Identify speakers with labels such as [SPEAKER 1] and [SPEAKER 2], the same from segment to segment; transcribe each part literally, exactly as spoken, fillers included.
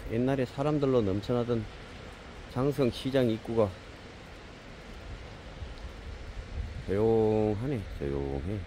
[SPEAKER 1] 옛날에 사람들로 넘쳐나던 장성 시장 입구가 조용하네. 조용해.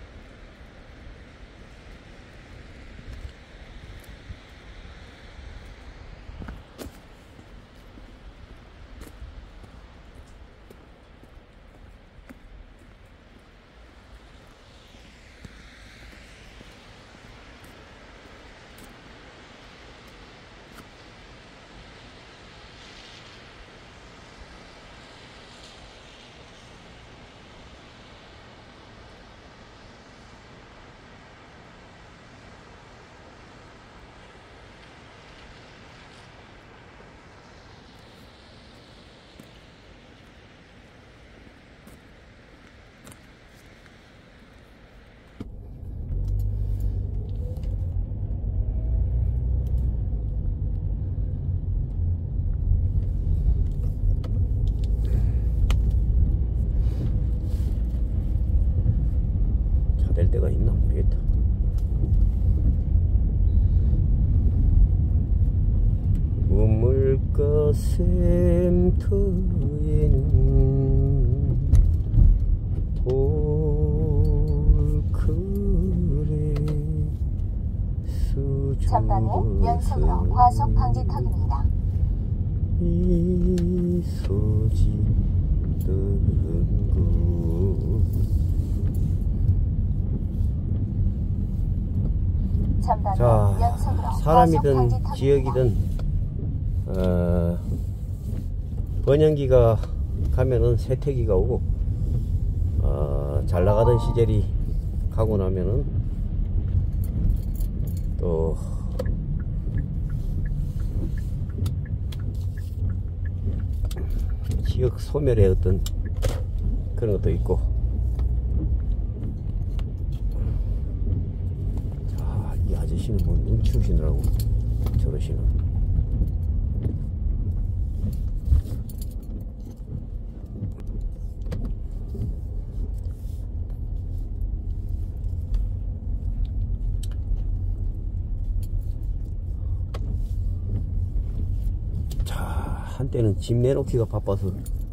[SPEAKER 1] 될 때가 있나 모르겠다. 우물가 샘터에는 돌크레 수줍어서
[SPEAKER 2] 전방에 연속으로 과속 방지턱입니다.
[SPEAKER 1] 이소짓던 것 자, 사람이든 지역이든 어, 번영기가 가면은 세태기가 오고 어, 잘 나가던 시절이 가고 나면은 또 지역 소멸의 어떤 그런 것도 있고. 이 아저씨는 뭐 눈치 주시느라고 저러시나. 자, 한때는 집 내놓기가 바빠서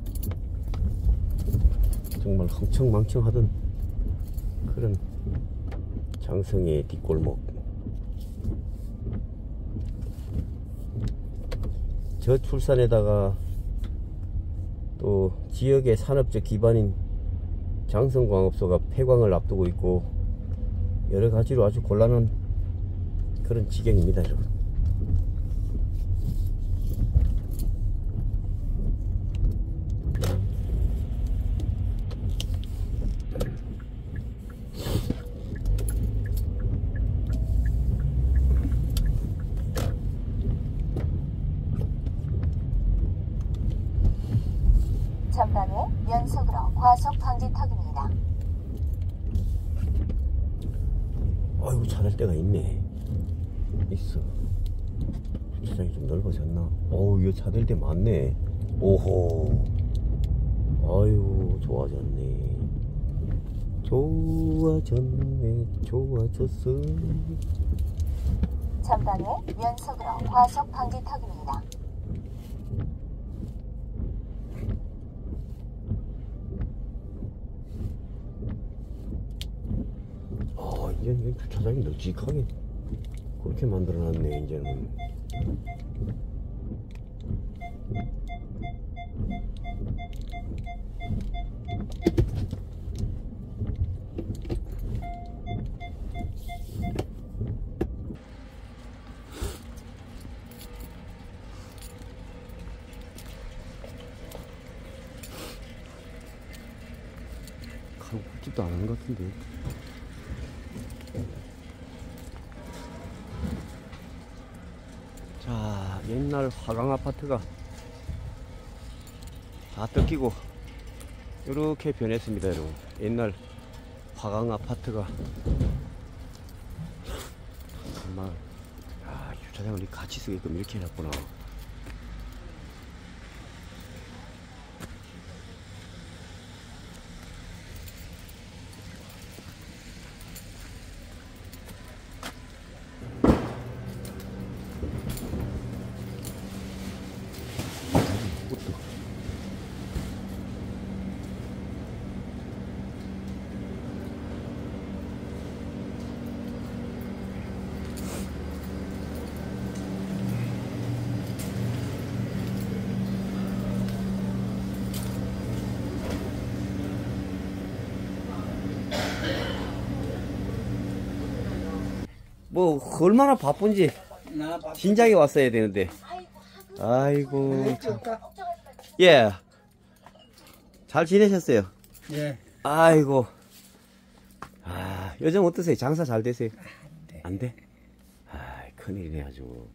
[SPEAKER 1] 정말 흥청망청하던 그런 장성의 뒷골목. 저출산에다가 또 지역의 산업적 기반인 장성광업소가 폐광을 앞두고 있고 여러가지로 아주 곤란한 그런 지경입니다, 여러분.
[SPEAKER 2] 전방에 연속으로 과속 방지턱입니다.
[SPEAKER 1] 아이고, 잘할 때가 있네. 있어. 주차장이 좀 넓어졌나? 어우, 이거 차댈 때 많네. 오호. 아유, 좋아졌네. 좋아졌네. 좋아졌어.
[SPEAKER 2] 전방에 연속으로 과속 방지턱입니다.
[SPEAKER 1] 아, 이제 주차장이 널찍하게 그렇게 만들어놨네, 이제는. 가고 싶지도 않은 것 같은데. 자, 옛날 화강 아파트가 다 뜯기고 이렇게 변했습니다, 여러분. 옛날 화강 아파트가 정말, 아, 주차장을 같이 쓰게끔 이렇게 해놨구나. 뭐 얼마나 바쁜지
[SPEAKER 3] 나 밥.
[SPEAKER 1] 진작에 왔어야 되는데. 아이고. 참. 예. 잘 지내셨어요?
[SPEAKER 3] 예.
[SPEAKER 1] 아이고. 아, 요즘 어떠세요? 장사 잘 되세요? 안 돼. 아, 큰일이네 아주.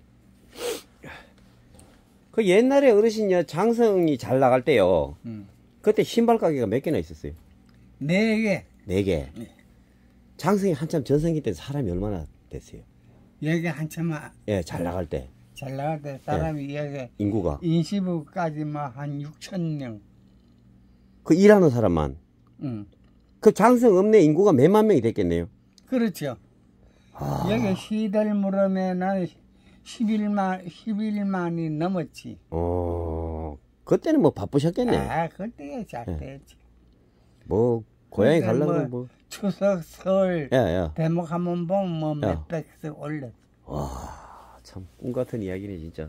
[SPEAKER 1] 그 옛날에 어르신요 장성이 잘 나갈 때요.
[SPEAKER 3] 음.
[SPEAKER 1] 그때 신발 가게가 몇 개나 있었어요?
[SPEAKER 3] 네 개.
[SPEAKER 1] 네 개.
[SPEAKER 3] 네.
[SPEAKER 1] 장성이 한참 전성기 때 사람이 얼마나 됐어요?
[SPEAKER 3] 여기 한참 아-
[SPEAKER 1] 예, 잘 나갈 때
[SPEAKER 3] 잘 나갈 때 사람이 여기
[SPEAKER 1] 인구가
[SPEAKER 3] 인시부까지만 한 육천 명.
[SPEAKER 1] 그 일하는 사람만
[SPEAKER 3] 응.
[SPEAKER 1] 그 장성 읍내 인구가 몇만 명이 됐겠네요.
[SPEAKER 3] 그렇죠.
[SPEAKER 1] 아,
[SPEAKER 3] 여기 시들 무렵에는 십일만, 십일만이 넘었지.
[SPEAKER 1] 어, 그때는 뭐 바쁘셨겠네.
[SPEAKER 3] 아, 그때 잘
[SPEAKER 1] 예.
[SPEAKER 3] 됐지.
[SPEAKER 1] 뭐 고향에
[SPEAKER 3] 그때
[SPEAKER 1] 가려고
[SPEAKER 3] 뭐
[SPEAKER 1] 뭐.
[SPEAKER 3] 추석, 설,
[SPEAKER 1] 예, 예.
[SPEAKER 3] 대목 한번 보면 뭐
[SPEAKER 1] 야.
[SPEAKER 3] 몇백씩 올렸어.
[SPEAKER 1] 와, 참 꿈 같은 이야기네 진짜.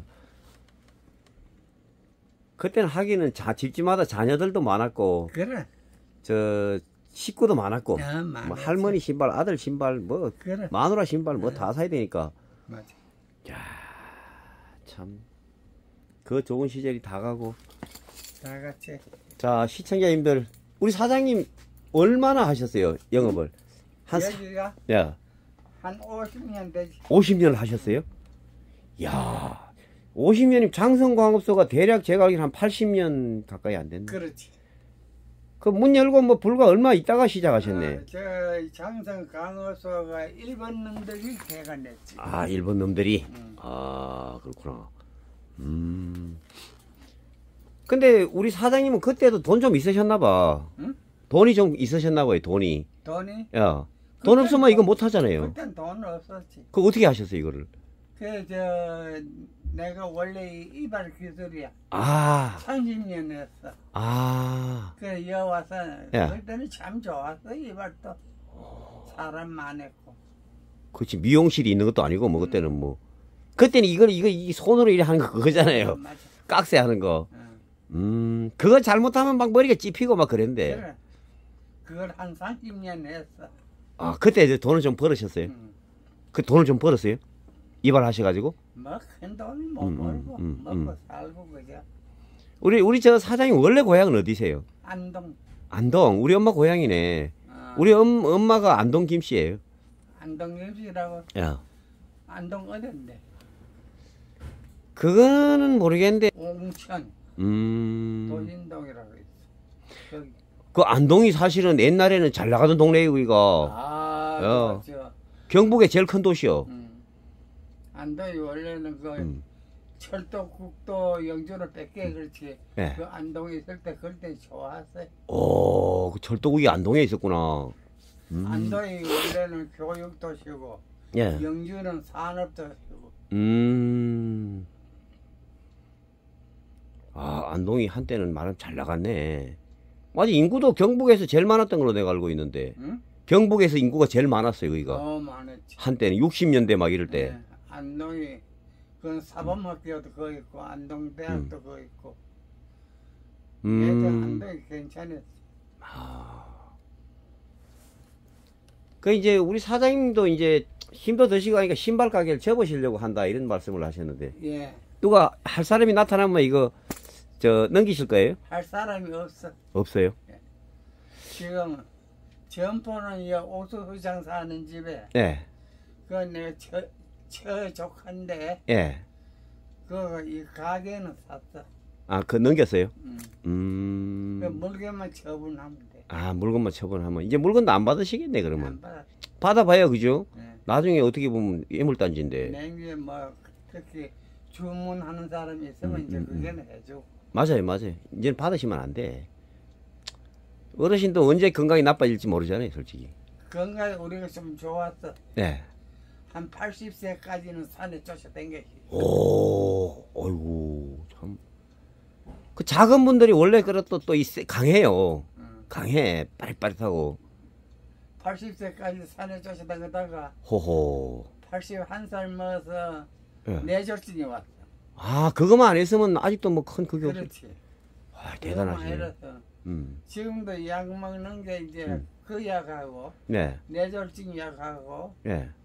[SPEAKER 1] 그때는 하기는 자, 집집마다 자녀들도 많았고,
[SPEAKER 3] 그래.
[SPEAKER 1] 저 식구도 많았고,
[SPEAKER 3] 야,
[SPEAKER 1] 뭐
[SPEAKER 3] 많았지.
[SPEAKER 1] 할머니 신발, 아들 신발, 뭐
[SPEAKER 3] 그래.
[SPEAKER 1] 마누라 신발 뭐 다 사야 되니까.
[SPEAKER 3] 맞아.
[SPEAKER 1] 야, 참. 그 좋은 시절이 다 가고.
[SPEAKER 3] 다 같이.
[SPEAKER 1] 자, 시청자님들, 우리 사장님 얼마나 하셨어요, 영업을? 한, 사,
[SPEAKER 3] 여기가
[SPEAKER 1] 야,
[SPEAKER 3] 한 오십 년 되지.
[SPEAKER 1] 오십 년을 하셨어요? 야, 오십 년이면 장성광업소가 대략 제가 알기로는 한 팔십 년 가까이 안 됐네.
[SPEAKER 3] 그렇지.
[SPEAKER 1] 그 문 열고 뭐 불과 얼마 있다가 시작하셨네.
[SPEAKER 3] 아, 저 장성 강어소가 일본 놈들이 개간냈지.
[SPEAKER 1] 아, 일본 놈들이?
[SPEAKER 3] 음.
[SPEAKER 1] 아, 그렇구나. 음. 근데 우리 사장님은 그때도 돈 좀 있으셨나봐.
[SPEAKER 3] 응?
[SPEAKER 1] 돈이 좀 있으셨나봐요, 돈이.
[SPEAKER 3] 돈이?
[SPEAKER 1] 야, 돈 없으면 이거 못 하잖아요.
[SPEAKER 3] 그땐 돈 없었지.
[SPEAKER 1] 그 어떻게 하셨어요, 이거를?
[SPEAKER 3] 그 저 내가 원래 이발 기술이야.
[SPEAKER 1] 아,
[SPEAKER 3] 삼십 년 했어.
[SPEAKER 1] 아,
[SPEAKER 3] 그 여와서
[SPEAKER 1] 야.
[SPEAKER 3] 그때는 참 좋았어 이발도. 사람 많았고.
[SPEAKER 1] 그렇지. 미용실이 있는 것도 아니고, 뭐, 그때는 뭐. 그때는 이걸, 이거, 이 손으로 일을 하는 거 그거잖아요.
[SPEAKER 3] 맞아.
[SPEAKER 1] 깍새 하는 거.
[SPEAKER 3] 응.
[SPEAKER 1] 음, 그거 잘못하면 막 머리가 찝히고 막 그랬는데.
[SPEAKER 3] 그래. 그걸 한 삼십 년 했어.
[SPEAKER 1] 아, 그때 이제 돈을 좀 벌으셨어요?
[SPEAKER 3] 응.
[SPEAKER 1] 그 돈을 좀 벌었어요? 이발하셔가지고?
[SPEAKER 3] 뭐큰 돈을 못
[SPEAKER 1] 음, 음,
[SPEAKER 3] 벌고
[SPEAKER 1] 음,
[SPEAKER 3] 먹고
[SPEAKER 1] 음.
[SPEAKER 3] 살고 그죠.
[SPEAKER 1] 우리, 우리 저 사장님 원래 고향은 어디세요?
[SPEAKER 3] 안동.
[SPEAKER 1] 안동. 우리 엄마 고향이네.
[SPEAKER 3] 어,
[SPEAKER 1] 우리 엄, 엄마가 안동 김씨예요.
[SPEAKER 3] 안동 임시라고.
[SPEAKER 1] 야.
[SPEAKER 3] 안동 어딘데?
[SPEAKER 1] 그거는 모르겠는데,
[SPEAKER 3] 옹천
[SPEAKER 1] 음.
[SPEAKER 3] 도진동이라고 있어. 거기.
[SPEAKER 1] 그 안동이 사실은 옛날에는 잘 나가던 동네이고, 이거.
[SPEAKER 3] 아,
[SPEAKER 1] 어.
[SPEAKER 3] 그렇죠.
[SPEAKER 1] 경북의 제일 큰 도시요.
[SPEAKER 3] 음. 안동이 원래는 그
[SPEAKER 1] 음.
[SPEAKER 3] 철도 국도 영주를 뺏게 그렇지.
[SPEAKER 1] 예.
[SPEAKER 3] 그 안동에 있을 때 그때 좋았어요.
[SPEAKER 1] 오, 그 철도국이 안동에 있었구나. 음.
[SPEAKER 3] 안동이 원래는 교육 도시고
[SPEAKER 1] 예.
[SPEAKER 3] 영주는 산업 도시고.
[SPEAKER 1] 음. 아, 안동이 한때는 말하면 잘 나갔네. 맞아, 인구도 경북에서 제일 많았던 걸로 내가 알고 있는데.
[SPEAKER 3] 응?
[SPEAKER 1] 경북에서 인구가 제일 많았어요, 거기가.
[SPEAKER 3] 어 많았지.
[SPEAKER 1] 한때는 육십 년대 막 이럴 때.
[SPEAKER 3] 예, 안동이 그 사범학교도 거기 있고 안동대학도
[SPEAKER 1] 음.
[SPEAKER 3] 거기 있고. 얘도
[SPEAKER 1] 음.
[SPEAKER 3] 안동이 괜찮았어.
[SPEAKER 1] 그 이제 우리 사장님도 이제 힘도 드시고 하니까 신발 가게를 접으시려고 한다 이런 말씀을 하셨는데
[SPEAKER 3] 예,
[SPEAKER 1] 누가 할 사람이 나타나면 이거 저 넘기실 거예요?
[SPEAKER 3] 할 사람이 없어.
[SPEAKER 1] 없어요?
[SPEAKER 3] 지금 점포는 이 옥수수 장사하는 집에
[SPEAKER 1] 예,
[SPEAKER 3] 그 내가 처, 처 조카인데
[SPEAKER 1] 예.
[SPEAKER 3] 그 이 가게는 샀어.
[SPEAKER 1] 아, 그 넘겼어요?
[SPEAKER 3] 음.
[SPEAKER 1] 음.
[SPEAKER 3] 그 물건만 처분하면 돼.
[SPEAKER 1] 아, 물건만 처분하면 이제 물건도 안 받으시겠네 그러면.
[SPEAKER 3] 안 받아.
[SPEAKER 1] 받아봐요, 그죠?
[SPEAKER 3] 예.
[SPEAKER 1] 나중에 어떻게 보면 예물단지인데.
[SPEAKER 3] 냉기에 뭐 특히 주문하는 사람이 있으면
[SPEAKER 1] 음,
[SPEAKER 3] 이제
[SPEAKER 1] 음,
[SPEAKER 3] 그게는 해주고.
[SPEAKER 1] 맞아요, 맞아요. 이제는 받으시면 안 돼. 어르신도 언제 건강이 나빠질지 모르잖아요, 솔직히.
[SPEAKER 3] 건강에 우리가 좀 좋았어.
[SPEAKER 1] 네.
[SPEAKER 3] 한 팔십 세까지는 산에 쫓아다녔지.
[SPEAKER 1] 오, 어이구, 참. 그 작은 분들이 원래 그렇도 또 이 강해요.
[SPEAKER 3] 응.
[SPEAKER 1] 강해, 빠릿빠릿하고.
[SPEAKER 3] 팔십 세까지 산에 쫓아다니다가
[SPEAKER 1] 호호.
[SPEAKER 3] 팔십일 살 먹어서
[SPEAKER 1] 예.
[SPEAKER 3] 뇌졸중이 왔어.
[SPEAKER 1] 아, 그거만 안 했으면 아직도 뭐 큰 그게 없어.
[SPEAKER 3] 그렇지.
[SPEAKER 1] 아,
[SPEAKER 3] 그거만
[SPEAKER 1] 대단하시네.
[SPEAKER 3] 해서
[SPEAKER 1] 음.
[SPEAKER 3] 지금도 약 먹는 게 이제
[SPEAKER 1] 음.
[SPEAKER 3] 그 약하고
[SPEAKER 1] 네,
[SPEAKER 3] 뇌졸중 약하고
[SPEAKER 1] 예.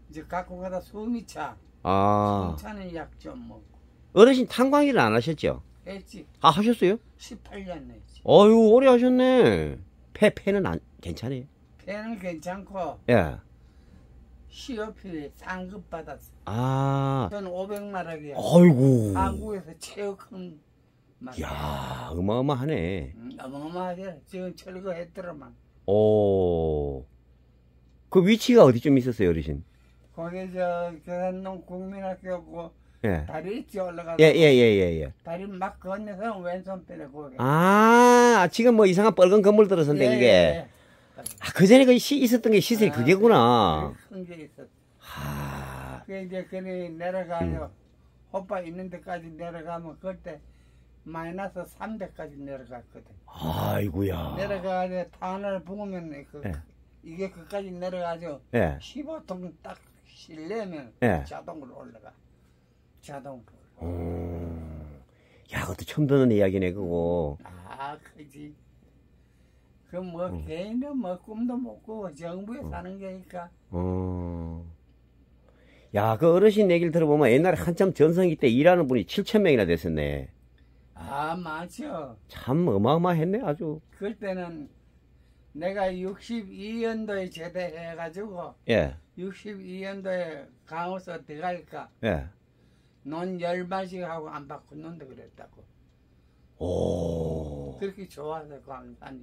[SPEAKER 3] 이제 갖고 가다 숨이 차.
[SPEAKER 1] 아,
[SPEAKER 3] 숨 차는 약 좀 먹고
[SPEAKER 1] 어르신 탄광일은 안 하셨죠?
[SPEAKER 3] 했지.
[SPEAKER 1] 아, 하셨어요?
[SPEAKER 3] 십팔 년 했지.
[SPEAKER 1] 어유 오래 하셨네. 폐, 폐는 안, 괜찮아요?
[SPEAKER 3] 배는 괜찮고
[SPEAKER 1] 예.
[SPEAKER 3] 시어필 상급 받았어.
[SPEAKER 1] 아,
[SPEAKER 3] 저는 오백만 원이야.
[SPEAKER 1] 아이고.
[SPEAKER 3] 한국에서 최고 큰 말.
[SPEAKER 1] 야 어마어마하네.
[SPEAKER 3] 음, 어마어마하게 지금 철거했더라만.
[SPEAKER 1] 오. 그 위치가 어디쯤 있었어요, 어르신?
[SPEAKER 3] 거기 저 계산동 국민학교고
[SPEAKER 1] 예.
[SPEAKER 3] 다리 있지 올라가서
[SPEAKER 1] 예, 예, 예, 예, 예.
[SPEAKER 3] 다리 막 건너서 왼손편에 거기.
[SPEAKER 1] 아, 지금 뭐 이상한 빨간 건물 들어선데, 그게.
[SPEAKER 3] 예.
[SPEAKER 1] 아, 그 전에 그 시, 있었던 게 시설이
[SPEAKER 3] 아,
[SPEAKER 1] 그게구나.
[SPEAKER 3] 큰게 있었어.
[SPEAKER 1] 하.
[SPEAKER 3] 그 이제 그리 내려가요. 오빠 있는 데까지 내려가면 그때 마이너스 삼백까지 내려갔거든.
[SPEAKER 1] 아이고야.
[SPEAKER 3] 내려가서 탄을 부으면 그
[SPEAKER 1] 예.
[SPEAKER 3] 이게 그까지 내려가죠.
[SPEAKER 1] 예.
[SPEAKER 3] 십오 통 딱 실내면
[SPEAKER 1] 예.
[SPEAKER 3] 자동으로 올라가. 자동으로.
[SPEAKER 1] 음. 야, 그것도 처음 듣는 이야기네, 그거.
[SPEAKER 3] 아, 그지. 그 뭐 개인은 뭐 꿈도 못 꾸고 정부에 사는 게니까.
[SPEAKER 1] 어. 야, 그 어르신 얘기를 들어보면 옛날에 한참 전성기 때 일하는 분이 칠천 명이나 됐었네.
[SPEAKER 3] 아, 맞죠.
[SPEAKER 1] 참 어마어마했네, 아주.
[SPEAKER 3] 그때는 내가 육십이 년도에 제대해가지고
[SPEAKER 1] 예,
[SPEAKER 3] 육십이 년도에 강호서 들어갈까
[SPEAKER 1] 예.
[SPEAKER 3] 논 열마씩 하고 안 바꾸는데 그랬다고.
[SPEAKER 1] 오.
[SPEAKER 3] 그렇게 좋아서 광산이.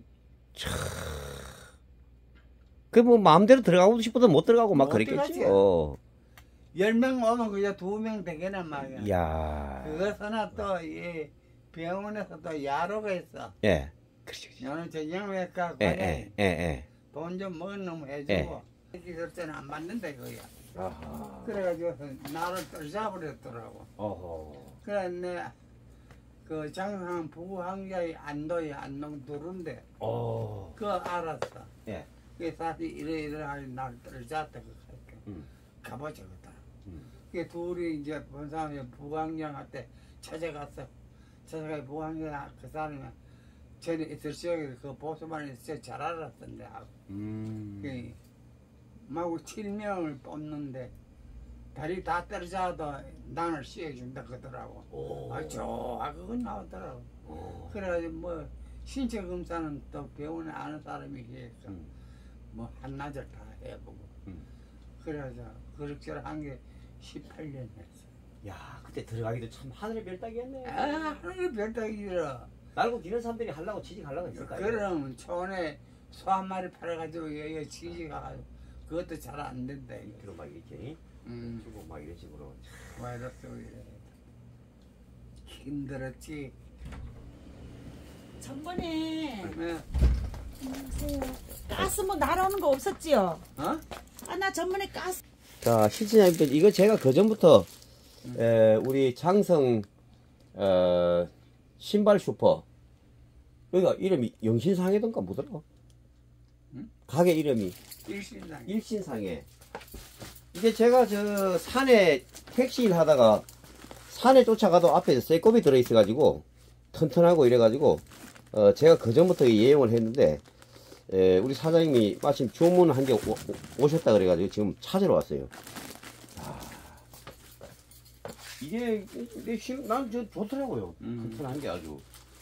[SPEAKER 1] 그 뭐 마음대로 들어가고 싶어도 못 들어가고 막
[SPEAKER 3] 못
[SPEAKER 1] 그랬겠지.
[SPEAKER 3] 들어가지.
[SPEAKER 1] 어.
[SPEAKER 3] 열 명 오면 그저 두 명 되게나 말이야.
[SPEAKER 1] 야.
[SPEAKER 3] 그것은 또 이 병원에서 또 야로가 있어.
[SPEAKER 1] 예. 그렇지. 그렇지.
[SPEAKER 3] 너는 저녁외과
[SPEAKER 1] 예,
[SPEAKER 3] 가게
[SPEAKER 1] 예, 예, 예.
[SPEAKER 3] 돈 좀 먹은 놈 해주고 기술자는 안 받는다 이거야.
[SPEAKER 1] 아하.
[SPEAKER 3] 그래가지고 나를 떨잡으랬더라고.
[SPEAKER 1] 어허.
[SPEAKER 3] 그래 내그 장상 부부항자의 안도에 안동 두른데
[SPEAKER 1] 어.
[SPEAKER 3] 그거 알았어.
[SPEAKER 1] 예.
[SPEAKER 3] 그 사실 이래 이래 하니 날 떨잡다 그렇게
[SPEAKER 1] 음.
[SPEAKER 3] 가보자 그다.
[SPEAKER 1] 음.
[SPEAKER 3] 그 둘이 이제 본 사람이 부항장한테 찾아갔어. 찾아가 부항장 그 사람이 전에 있을 시절에 그 보수반에 진짜 잘 알았던데 하고.
[SPEAKER 1] 음.
[SPEAKER 3] 그 마구 칠 명을 뽑는데 다리 다 떨어져도 난을 씌워준다 그러더라고.
[SPEAKER 1] 오.
[SPEAKER 3] 아 좋아 그건 나오더라고.
[SPEAKER 1] 오.
[SPEAKER 3] 그래가지고 뭐 신체 검사는 또 병원에 아는 사람이 해서
[SPEAKER 1] 음.
[SPEAKER 3] 뭐 한나절 다 해보고.
[SPEAKER 1] 음.
[SPEAKER 3] 그래서 그렇게 한 게 십팔 년 했어.
[SPEAKER 1] 야, 그때 들어가기도 참 하늘의 별따기였네.
[SPEAKER 3] 아 하늘 별따기 길어.
[SPEAKER 1] 날고 기는 사람들이 하려고 취직하려고 했을까?
[SPEAKER 3] 그럼 초원에 소 한 마리 팔아가지고 여기 취직가가지고 그것도 잘 안 된다 이거.
[SPEAKER 1] 그런 막 이렇게
[SPEAKER 3] 음.
[SPEAKER 1] 주고 막 이런 식으로.
[SPEAKER 3] 와이러스 이래. 힘들었지.
[SPEAKER 4] 전번에
[SPEAKER 3] 네.
[SPEAKER 4] 가스 뭐 날아오는 거 없었지요?
[SPEAKER 3] 어?
[SPEAKER 4] 아 나 전번에 가스
[SPEAKER 1] 자, 시청자님들, 이거 제가 그 전부터, 에, 우리 장성, 어, 신발 슈퍼. 여기가 이름이 영신상해던가 뭐더라?
[SPEAKER 3] 응?
[SPEAKER 1] 가게 이름이
[SPEAKER 3] 일신당.
[SPEAKER 1] 일신상해. 이게 제가 저 산에 택시 일 하다가 산에 쫓아가도 앞에 쇠꼽이 들어있어가지고 튼튼하고 이래가지고, 어, 제가 그 전부터 예용을 했는데, 에, 우리 사장님이 마침 주문한 게 오셨다 그래가지고 지금 찾으러 왔어요. 아, 이게, 내 실, 난 저 좋더라고요.
[SPEAKER 3] 음.
[SPEAKER 1] 튼튼한 게 아주.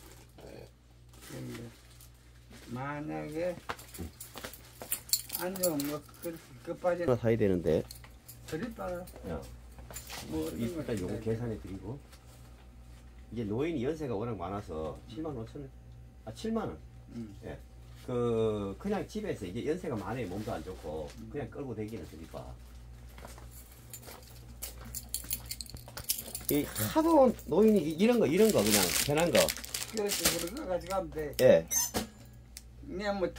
[SPEAKER 3] 근데 만약에 아니면 뭐 그, 급하지
[SPEAKER 1] 하나 사야 되는데.
[SPEAKER 3] 그리 빨라.
[SPEAKER 1] 야,
[SPEAKER 3] 뭐 어떤
[SPEAKER 1] 일단
[SPEAKER 3] 거
[SPEAKER 1] 요거
[SPEAKER 3] 있어야
[SPEAKER 1] 계산해 드리고. 이게 노인이 연세가 워낙 많아서 칠만 오천 원. 아, 칠만 원.
[SPEAKER 3] 음.
[SPEAKER 1] 예. 그, 그냥 집에서 이제 연세가 많아요. 몸도 안 좋고. 그냥 끌고 다니기는 드리까. 이 하도 노인이 이런 거, 이런 거 그냥 편한 거.
[SPEAKER 3] 그래서 그런 거 가져가면 돼.
[SPEAKER 1] 예.
[SPEAKER 3] 그냥 뭐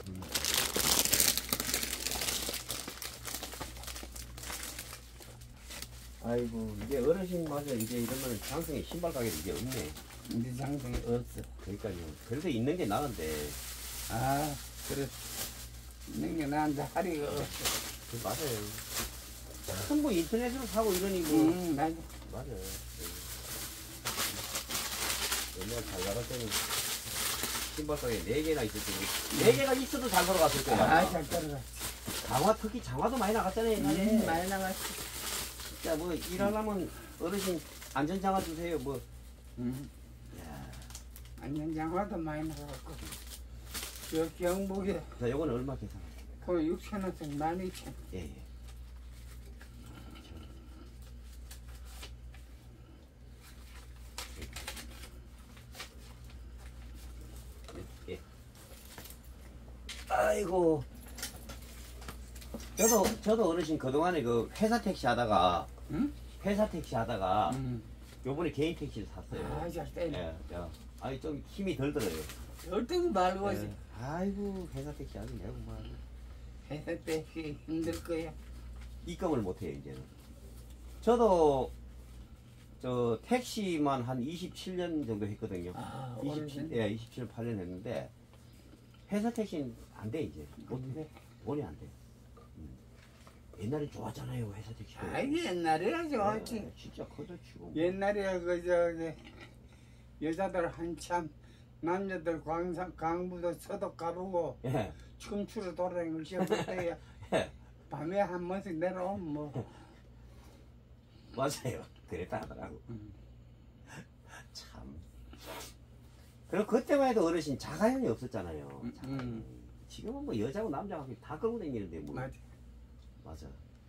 [SPEAKER 1] 아이고, 이게 어르신 맞아. 이제 이러면 장성에 신발 가게도 이제 없네.
[SPEAKER 3] 이제 장성이 없어.
[SPEAKER 1] 그러니까요. 그래도 있는 게 나은데.
[SPEAKER 3] 아, 그래. 있는 게 나한테 할이가 없어.
[SPEAKER 1] 그 맞아요. 큰 뭐 인터넷으로 사고 이러니 뭐.
[SPEAKER 3] 응, 맞아.
[SPEAKER 1] 맞아요. 네. 옛날 잘 나갈 때는 신발 가게 네 개나 있을 거고 네 개가 있어도 잘 돌아갔을 거야.
[SPEAKER 3] 아잘 따라가.
[SPEAKER 1] 장화 특히 장화도 많이 나갔잖아요 옛날에.
[SPEAKER 3] 음, 많이 나갔어.
[SPEAKER 1] 진짜 뭐 일하려면 어르신 안전장화 주세요 뭐.
[SPEAKER 3] 음.
[SPEAKER 1] 야,
[SPEAKER 3] 안전장화도 많이 나갔고. 저 경북에
[SPEAKER 1] 자 요거는 얼마 계산?
[SPEAKER 3] 그 육천 원씩 만 이천 원.
[SPEAKER 1] 예 예. 예. 아이고. 저도 저도 어르신 그동안에 그 회사 택시 하다가
[SPEAKER 3] 응?
[SPEAKER 1] 회사 택시 하다가
[SPEAKER 3] 음.
[SPEAKER 1] 요번에 개인 택시를 샀어요.
[SPEAKER 3] 아잘 때려.
[SPEAKER 1] 예, 야, 아니 좀 힘이 덜 들어요.
[SPEAKER 3] 절대도 말고
[SPEAKER 1] 예. 아이고 회사 택시 아주 내가 뭐
[SPEAKER 3] 회사 때 힘들 거야.
[SPEAKER 1] 입금을 못 해요 이제는. 저도 저 택시만 한 이십칠 년 정도 했거든요.
[SPEAKER 3] 아,
[SPEAKER 1] 이십칠,
[SPEAKER 3] 오래됐네.
[SPEAKER 1] 예, 이십칠, 팔 년 했는데 회사 택시는 안 돼 이제. 어떻게? 돈이 안 돼. 음. 옛날에 좋았잖아요 회사 택시도.
[SPEAKER 3] 아 옛날에야 좋았지.
[SPEAKER 1] 예, 진짜 커졌지고.
[SPEAKER 3] 옛날에 그 저기 여자들 한참 남자들 광산 강부도 서도 가보고
[SPEAKER 1] 예.
[SPEAKER 3] 춤추러 돌아다니고 시험을 때야
[SPEAKER 1] 예.
[SPEAKER 3] 밤에 한 번씩 내려오면 뭐
[SPEAKER 1] 맞아요. 그랬다 하더라고.
[SPEAKER 3] 음.
[SPEAKER 1] 참. 그리고 그때만 해도 어르신 자가용이 없었잖아요.
[SPEAKER 3] 음,
[SPEAKER 1] 자가용.
[SPEAKER 3] 음.
[SPEAKER 1] 지금은 뭐 여자고 남자고 다 끌고 다니는데 뭐.
[SPEAKER 3] 맞아.
[SPEAKER 1] 맞아.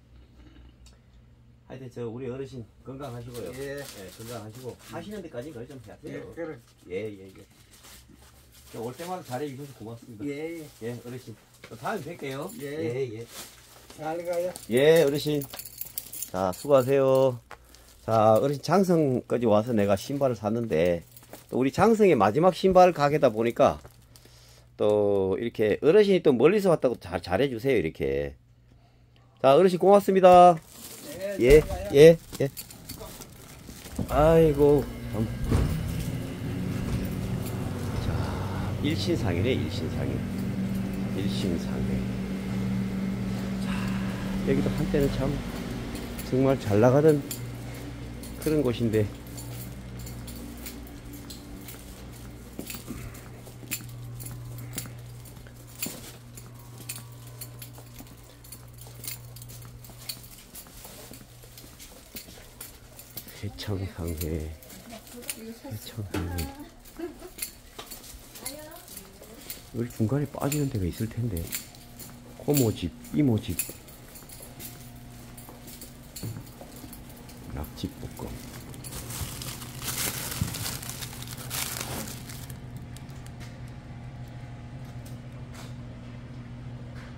[SPEAKER 1] 하여튼 저 우리 어르신 건강하시고요.
[SPEAKER 3] 예.
[SPEAKER 1] 예, 건강하시고 하시는 데까지 그걸 좀
[SPEAKER 3] 예,
[SPEAKER 1] 하세요.
[SPEAKER 3] 그래.
[SPEAKER 1] 예, 예, 예. 저 올 때마다 잘해주셔서 고맙습니다.
[SPEAKER 3] 예, 예.
[SPEAKER 1] 예, 어르신. 또 다음에 뵐게요.
[SPEAKER 3] 예.
[SPEAKER 1] 예, 예.
[SPEAKER 3] 잘 가요.
[SPEAKER 1] 예, 어르신. 자, 수고하세요. 자, 어르신 장성까지 와서 내가 신발을 샀는데, 또 우리 장성의 마지막 신발 가게다 보니까, 또 이렇게 어르신이 또 멀리서 왔다고 잘, 잘해주세요, 이렇게. 자, 어르신 고맙습니다.
[SPEAKER 3] 예,
[SPEAKER 1] 예,
[SPEAKER 3] 잘 가요.
[SPEAKER 1] 예, 예. 아이고, 참. 자, 일신상이네, 일신상이. 일신상회. 자, 여기도 한때는 참, 정말 잘 나가던 그런 곳인데, 해창상회, 해창상회. 여기 중간에 빠지는 데가 있을 텐데, 고모집, 이모집, 낙지볶음.